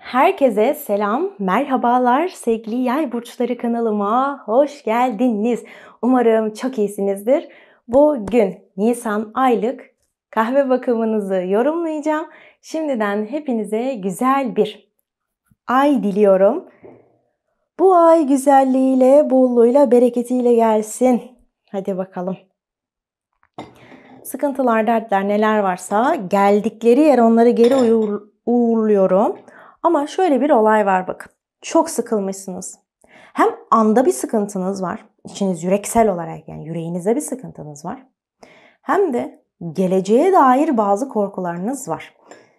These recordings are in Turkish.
Herkese selam, merhabalar sevgili Yay burçları kanalıma hoş geldiniz. Umarım çok iyisinizdir. Bugün Nisan aylık kahve bakımınızı yorumlayacağım. Şimdiden hepinize güzel bir ay diliyorum. Bu ay güzelliğiyle, bolluğuyla, bereketiyle gelsin. Hadi bakalım. Sıkıntılar, dertler neler varsa geldikleri yer onları geri uğurluyorum. Ama şöyle bir olay var bakın. Çok sıkılmışsınız. Hem anda bir sıkıntınız var. İçiniz yüreksel olarak yani yüreğinizde bir sıkıntınız var. Hem de geleceğe dair bazı korkularınız var.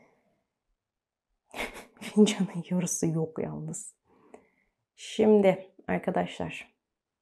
Fincanın yarısı yok yalnız. Şimdi arkadaşlar.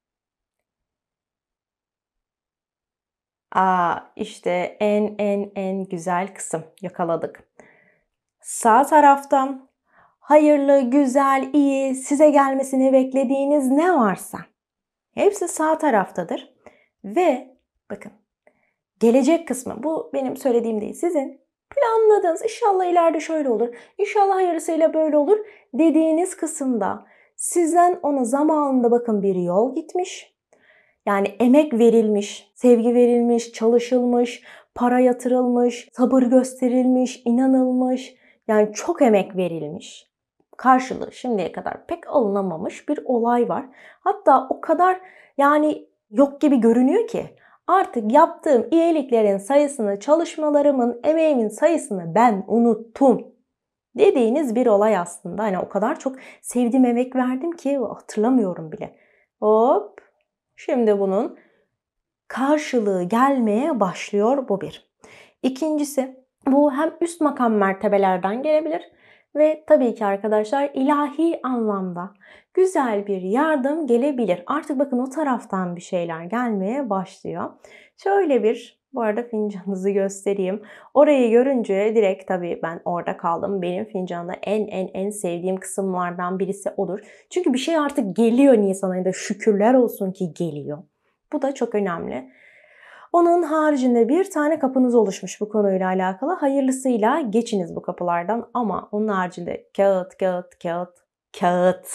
İşte en güzel kısım yakaladık. Sağ taraftan hayırlı, güzel, iyi, size gelmesini beklediğiniz ne varsa hepsi sağ taraftadır. Ve bakın gelecek kısmı bu benim söylediğim değil. Sizin planladığınız inşallah ileride şöyle olur, inşallah hayırlısıyla böyle olur dediğiniz kısımda sizden ona zamanında bakın bir yol gitmiş. Yani emek verilmiş, sevgi verilmiş, çalışılmış, para yatırılmış, sabır gösterilmiş, inanılmış. Yani çok emek verilmiş. Karşılığı şimdiye kadar pek alınamamış bir olay var. Hatta o kadar yani yok gibi görünüyor ki artık yaptığım iyiliklerin sayısını, çalışmalarımın, emeğimin sayısını ben unuttum dediğiniz bir olay aslında. Hani o kadar çok sevdim, emek verdim ki hatırlamıyorum bile. Hop. Şimdi bunun karşılığı gelmeye başlıyor, bu bir. İkincisi, bu hem üst makam mertebelerden gelebilir ve tabii ki arkadaşlar ilahi anlamda güzel bir yardım gelebilir. Artık bakın o taraftan bir şeyler gelmeye başlıyor. Şöyle bir, bu arada fincanınızı göstereyim. Orayı görünce direkt tabii ben orada kaldım. Benim fincanda en sevdiğim kısımlardan birisi odur. Çünkü bir şey artık geliyor Nisan ayında. Şükürler olsun ki geliyor. Bu da çok önemli. Onun haricinde bir tane kapınız oluşmuş bu konuyla alakalı. Hayırlısıyla geçiniz bu kapılardan ama onun haricinde kağıt.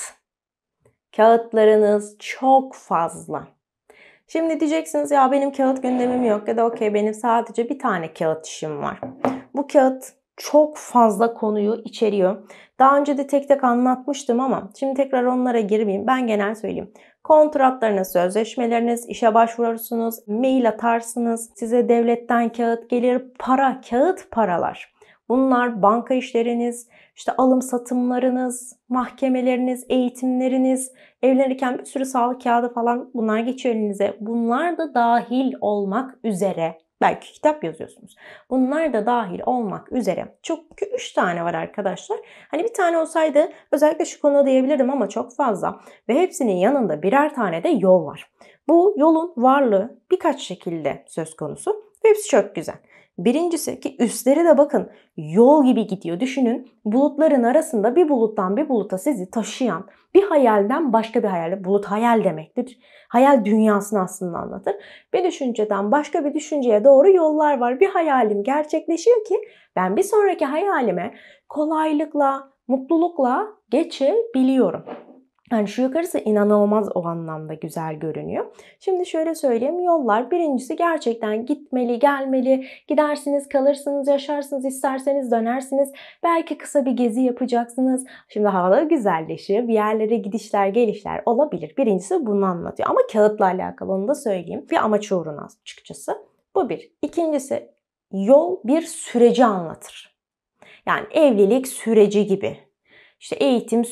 Kağıtlarınız çok fazla. Şimdi diyeceksiniz ya benim kağıt gündemim yok ya da okey benim sadece bir tane kağıt işim var. Bu kağıt çok fazla konuyu içeriyor. Daha önce de tek tek anlatmıştım ama şimdi tekrar onlara girmeyeyim. Ben genel söyleyeyim. Kontratlarınız, sözleşmeleriniz, işe başvurursunuz, mail atarsınız, size devletten kağıt gelir, para, kağıt paralar. Bunlar banka işleriniz, işte alım satımlarınız, mahkemeleriniz, eğitimleriniz, evlenirken bir sürü sağlık kağıdı falan bunlar geçiyor elinize. Bunlar da dahil olmak üzere. Belki kitap yazıyorsunuz. Bunlar da dahil olmak üzere. Çok 3 tane var arkadaşlar. Hani bir tane olsaydı özellikle şu konuda diyebilirdim ama çok fazla. Ve hepsinin yanında birer tane de yol var. Bu yolun varlığı birkaç şekilde söz konusu. Ve hepsi çok güzel. Birincisi ki üstleri de bakın yol gibi gidiyor. Düşünün bulutların arasında bir buluttan bir buluta sizi taşıyan bir hayalden başka bir hayale. Bulut hayal demektir. Hayal dünyasını aslında anlatır. Bir düşünceden başka bir düşünceye doğru yollar var. Bir hayalim gerçekleşiyor ki ben bir sonraki hayalime kolaylıkla, mutlulukla geçebiliyorum. Yani şu yukarısı inanılmaz o anlamda güzel görünüyor. Şimdi şöyle söyleyeyim, yollar birincisi gerçekten gitmeli, gelmeli, gidersiniz, kalırsınız, yaşarsınız, isterseniz dönersiniz. Belki kısa bir gezi yapacaksınız. Şimdi havalar güzelleşiyor, bir yerlere gidişler, gelişler olabilir. Birincisi bunu anlatıyor ama kağıtla alakalı onu da söyleyeyim. Bir amaç uğruna açıkçası. Bu bir. İkincisi yol bir süreci anlatır. Yani evlilik süreci gibi. İşte eğitim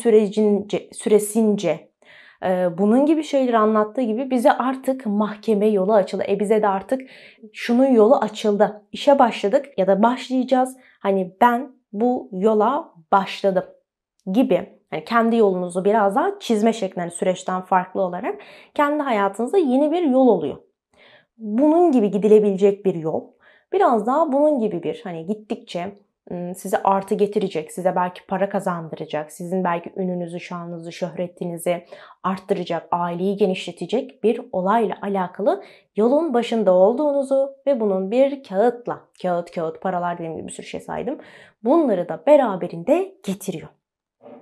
süresince bunun gibi şeyleri anlattığı gibi bize artık mahkeme yolu açıldı. Bize de artık şunun yolu açıldı. İşe başladık ya da başlayacağız. Hani ben bu yola başladım gibi. Yani kendi yolunuzu biraz daha çizme şeklinde süreçten farklı olarak kendi hayatınızda yeni bir yol oluyor. Bunun gibi gidilebilecek bir yol. Biraz daha bunun gibi bir hani gittikçe size artı getirecek, size belki para kazandıracak, sizin belki ününüzü, şanınızı, şöhretinizi arttıracak, aileyi genişletecek bir olayla alakalı yolun başında olduğunuzu ve bunun bir kağıtla, kağıt, paralar dediğim gibi bir sürü şey saydım, bunları da beraberinde getiriyor.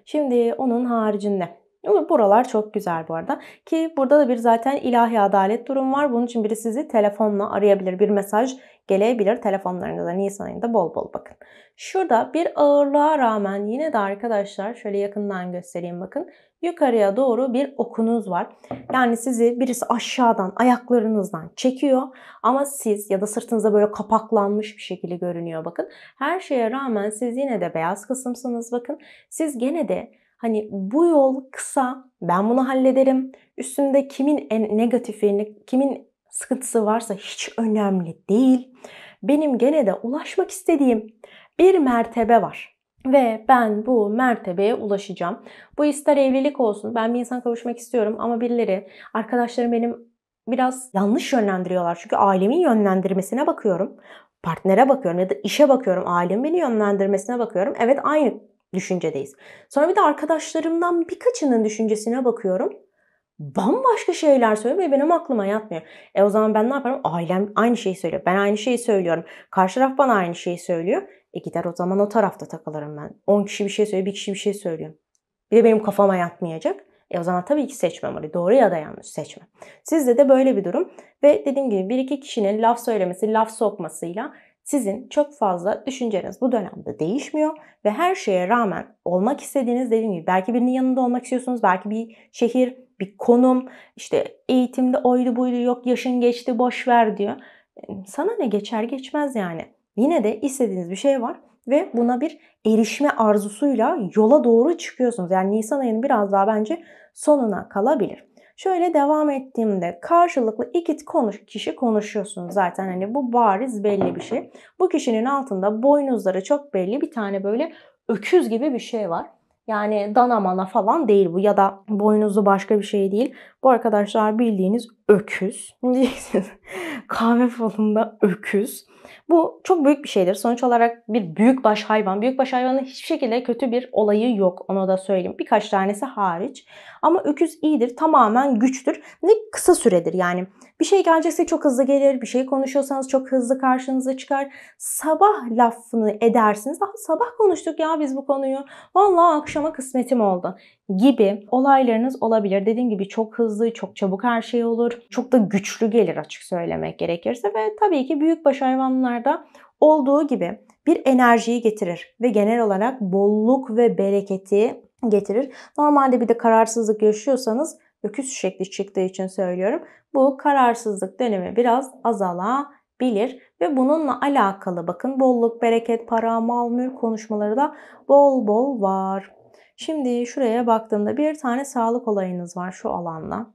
Şimdi onun haricinde. Buralar çok güzel bu arada. Ki burada da bir zaten ilahi adalet durum var. Bunun için biri sizi telefonla arayabilir. Bir mesaj gelebilir telefonlarınıza. Nisan ayında bol bol bakın. Şurada bir ağırlığa rağmen yine de arkadaşlar şöyle yakından göstereyim bakın. Yukarıya doğru bir okunuz var. Yani sizi birisi aşağıdan ayaklarınızdan çekiyor. Ama siz ya da sırtınıza böyle kapaklanmış bir şekilde görünüyor bakın. Her şeye rağmen siz yine de beyaz kısımsınız bakın. Siz gene de hani bu yol kısa, ben bunu hallederim. Üstünde kimin en negatifi, kimin sıkıntısı varsa hiç önemli değil. Benim gene de ulaşmak istediğim bir mertebe var. Ve ben bu mertebeye ulaşacağım. Bu ister evlilik olsun. Ben bir insan kavuşmak istiyorum ama birileri, arkadaşlarım benim biraz yanlış yönlendiriyorlar. Çünkü ailemin yönlendirmesine bakıyorum. Partnere bakıyorum ya da işe bakıyorum. Ailemin beni yönlendirmesine bakıyorum. Evet, aynı düşüncedeyiz. Sonra bir de arkadaşlarımdan birkaçının düşüncesine bakıyorum. Bambaşka şeyler söylüyor ve benim aklıma yatmıyor. O zaman ben ne yaparım? Ailem aynı şeyi söylüyor. Ben aynı şeyi söylüyorum. Karşı taraf bana aynı şeyi söylüyor. Gider o zaman o tarafta takılırım ben. 10 kişi bir şey söylüyor, bir kişi bir şey söylüyor. Bir de benim kafama yatmayacak. O zaman tabii ki seçmem orayı. Doğru ya da yanlış seçmem. Sizde de böyle bir durum. Ve dediğim gibi bir iki kişinin laf söylemesi, laf sokmasıyla sizin çok fazla düşünceniz bu dönemde değişmiyor. Ve her şeye rağmen olmak istediğiniz, dediğim gibi belki birinin yanında olmak istiyorsunuz. Belki bir şehir, bir konum, işte eğitimde oydu buydu, yok yaşın geçti boş ver diyor. Sana ne, geçer geçmez yani. Yine de istediğiniz bir şey var ve buna bir erişme arzusuyla yola doğru çıkıyorsunuz. Yani Nisan ayının biraz daha bence sonuna kalabilir. Şöyle devam ettiğimde karşılıklı iki kişi konuşuyorsunuz zaten, hani bu bariz belli bir şey. Bu kişinin altında boynuzları çok belli bir tane böyle öküz gibi bir şey var. Yani dana mana falan değil bu ya da boynuzlu başka bir şey değil. Bu arkadaşlar bildiğiniz öküz. Diyeceksiniz kahve falında öküz. Bu çok büyük bir şeydir. Sonuç olarak bir büyükbaş hayvan. Büyükbaş hayvanın hiçbir şekilde kötü bir olayı yok. Onu da söyleyeyim. Birkaç tanesi hariç. Ama öküz iyidir. Tamamen güçtür. Ve kısa süredir yani. Bir şey gelecekse çok hızlı gelir. Bir şey konuşuyorsanız çok hızlı karşınıza çıkar. Sabah lafını edersiniz. Sabah konuştuk ya biz bu konuyu. Vallahi akşama kısmetim oldu gibi olaylarınız olabilir. Dediğim gibi çok hızlı, çok çabuk her şey olur. Çok da güçlü gelir açık söylemek gerekirse ve tabii ki büyükbaş hayvanlarda olduğu gibi bir enerjiyi getirir ve genel olarak bolluk ve bereketi getirir. Normalde bir de kararsızlık yaşıyorsanız, öküz şekli çıktığı için söylüyorum, bu kararsızlık dönemi biraz azalabilir ve bununla alakalı bakın bolluk, bereket, para, mal, mülk konuşmaları da bol bol var. Şimdi şuraya baktığımda bir tane sağlık olayınız var şu alanda.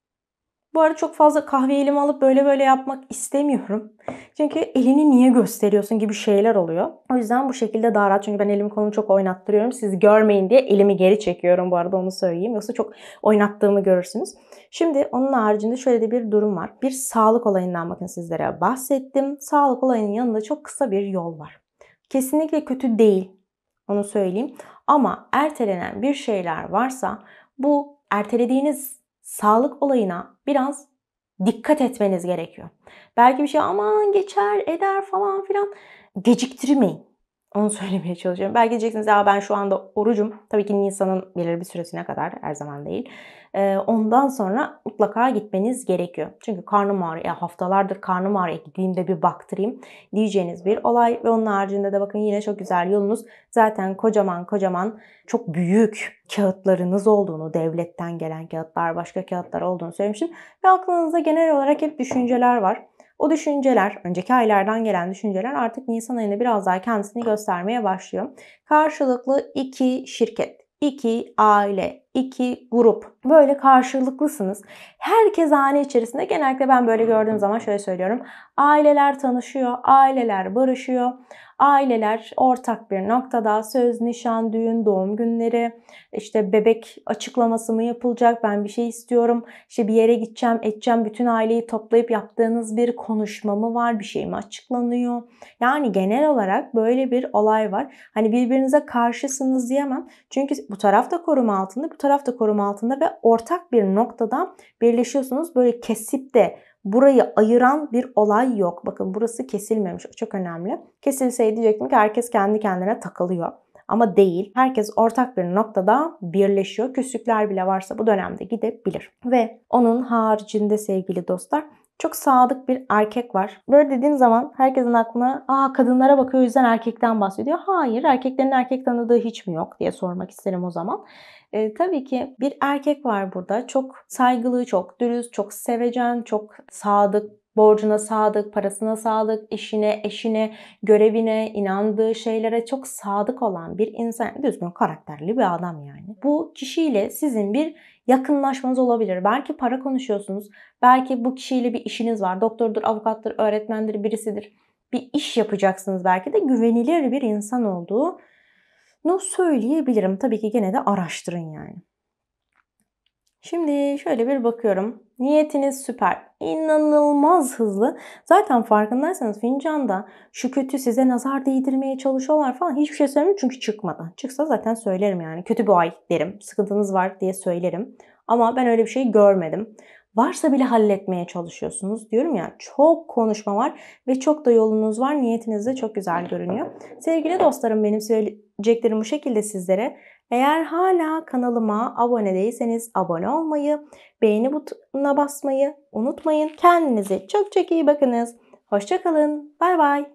Bu arada çok fazla kahve elime alıp böyle yapmak istemiyorum. Çünkü elini niye gösteriyorsun gibi şeyler oluyor. O yüzden bu şekilde daha rahat. Çünkü ben elimi kolumu çok oynattırıyorum. Siz görmeyin diye elimi geri çekiyorum bu arada, onu söyleyeyim. Yoksa çok oynattığımı görürsünüz. Şimdi onun haricinde şöyle de bir durum var. Bir sağlık olayından bakın sizlere bahsettim. Sağlık olayının yanında çok kısa bir yol var. Kesinlikle kötü değil. Onu söyleyeyim. Ama ertelenen bir şeyler varsa bu ertelediğiniz sağlık olayına biraz dikkat etmeniz gerekiyor. Belki bir şey aman geçer eder falan filan, geciktirmeyin. Onu söylemeye çalışıyorum. Belki diyeceksiniz ya ben şu anda orucum. Tabii ki Nisan'ın belirli bir süresine kadar, her zaman değil. Ondan sonra mutlaka gitmeniz gerekiyor. Çünkü karnım ağrıyor. Haftalardır karnım ağrıyor. Gideyim de bir baktırayım diyeceğiniz bir olay. Ve onun haricinde de bakın yine çok güzel yolunuz. Zaten kocaman çok büyük kağıtlarınız olduğunu, devletten gelen kağıtlar, başka kağıtlar olduğunu söylemiştim. Ve aklınızda genel olarak hep düşünceler var. O düşünceler, önceki aylardan gelen düşünceler artık Nisan ayında biraz daha kendisini göstermeye başlıyor. Karşılıklı iki şirket, iki aile, iki grup, böyle karşılıklısınız. Herkes hane içerisinde, genellikle ben böyle gördüğüm zaman şöyle söylüyorum. Aileler tanışıyor, aileler barışıyor. Aileler ortak bir noktada söz, nişan, düğün, doğum günleri, işte bebek açıklaması mı yapılacak, ben bir şey istiyorum, işte bir yere gideceğim, edeceğim, bütün aileyi toplayıp yaptığınız bir konuşma mı var, bir şey mi açıklanıyor? Yani genel olarak böyle bir olay var. Hani birbirinize karşısınız diyemem. Çünkü bu taraf da koruma altında, bu taraf da koruma altında ve ortak bir noktada birleşiyorsunuz. Böyle kesip de burayı ayıran bir olay yok. Bakın burası kesilmemiş. O çok önemli. Kesilseydi diyecektim ki herkes kendi kendine takılıyor. Ama değil. Herkes ortak bir noktada birleşiyor. Küslükler bile varsa bu dönemde gidebilir. Ve onun haricinde sevgili dostlar, çok sadık bir erkek var. Böyle dediğim zaman herkesin aklına kadınlara bakıyor, o yüzden erkekten bahsediyor. Hayır, erkeklerin erkek tanıdığı hiç mi yok diye sormak isterim o zaman. Tabii ki bir erkek var burada. Çok saygılı, çok dürüst, çok sevecen, çok sadık, borcuna sadık, parasına sadık, işine, eşine, görevine, inandığı şeylere çok sadık olan bir insan. Düzgün karakterli bir adam yani. Bu kişiyle sizin bir yakınlaşmanız olabilir. Belki para konuşuyorsunuz. Belki bu kişiyle bir işiniz var. Doktordur, avukattır, öğretmendir, birisidir. Bir iş yapacaksınız belki de, güvenilir bir insan olduğunu söyleyebilirim. Tabii ki gene de araştırın yani. Şimdi şöyle bir bakıyorum. Niyetiniz süper. İnanılmaz hızlı. Zaten farkındaysanız fincanda şu kötü, size nazar değdirmeye çalışıyorlar falan, hiçbir şey söylemiyorum çünkü çıkmadı. Çıksa zaten söylerim yani. Kötü bir ay derim. Sıkıntınız var diye söylerim. Ama ben öyle bir şey görmedim. Varsa bile halletmeye çalışıyorsunuz. Diyorum ya, çok konuşma var ve çok da yolunuz var. Niyetiniz de çok güzel görünüyor. Sevgili dostlarım, benim söyleyeceklerim bu şekilde sizlere. Eğer hala kanalıma abone değilseniz abone olmayı, beğeni butonuna basmayı unutmayın. Kendinize çok çok iyi bakınız. Hoşça kalın. Bay bay.